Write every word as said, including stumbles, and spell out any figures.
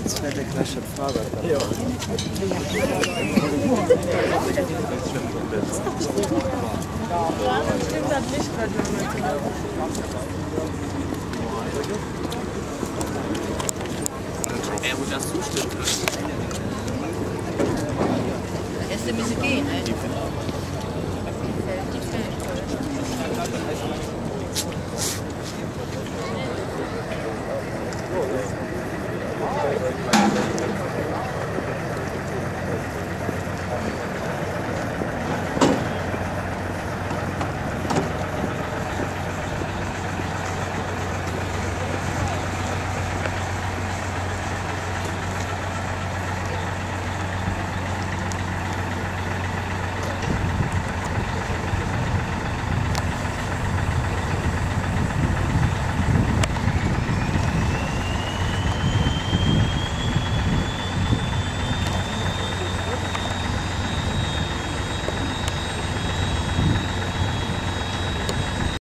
Jetzt fährt der gleich schon Fahrrad. Ja. Stimmt das nicht, Er muss das zustimmen. Erste müssen gehen, ne? Die fällt. Die fällt.